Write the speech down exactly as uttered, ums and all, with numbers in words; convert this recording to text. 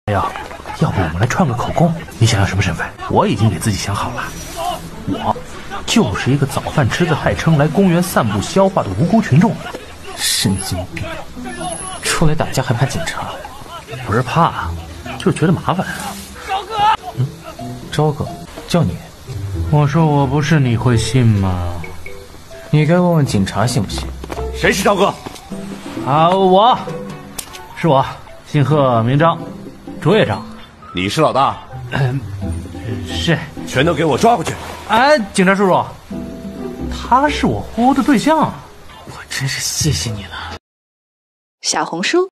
哎呀，要不我们来串个口供？你想要什么身份？我已经给自己想好了，我就是一个早饭吃的太撑，来公园散步消化的无辜群众。 神经病，出来打架还怕警察？ 不是怕，就是觉得麻烦。 昭哥，嗯，昭哥，叫你。 我说我不是，你会信吗？ 你该问问警察信不信。 谁是昭哥？ 啊，我，是我，姓贺，名章，卓越章。 你是老大？ 嗯，是。 全都给我抓过去！ 哎，警察叔叔，他是我忽悠的对象。 我真是谢谢你了。 小红书